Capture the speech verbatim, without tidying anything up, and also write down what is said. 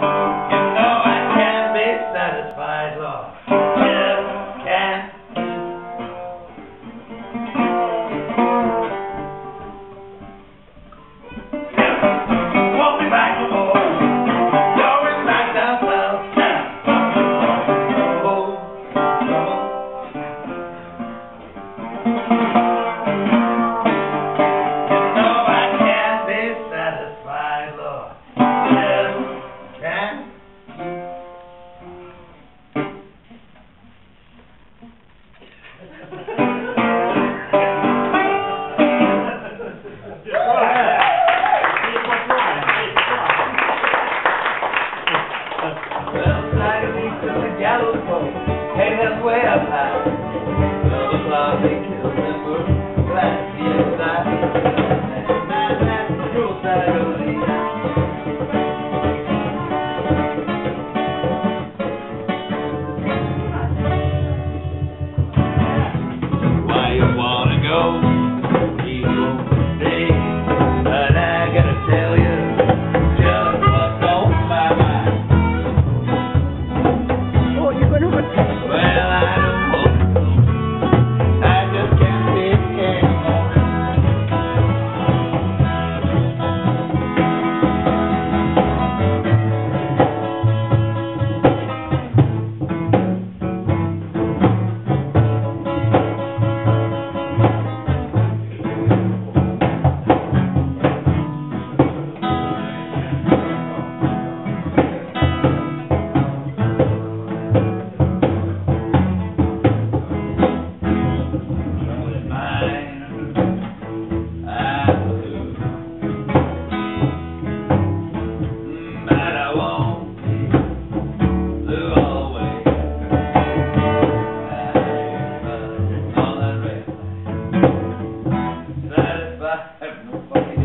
know I can't be satisfied, Lord. Just can't. Won't be back no more. Going back down south. Oh, oh. You know I can't be satisfied, Lord. Just can't. Well, ninety-six is the gallows pole. Hey, that's way up high. Well, the flowers they killed them were glad to be inside. And that's the cruel side of the why you wanna go? You won't stay. But I gotta tell you just what's on my mind. Oh, you're going to Well, I don't hope so. I just can't take it anymore. Satisfied, no fucking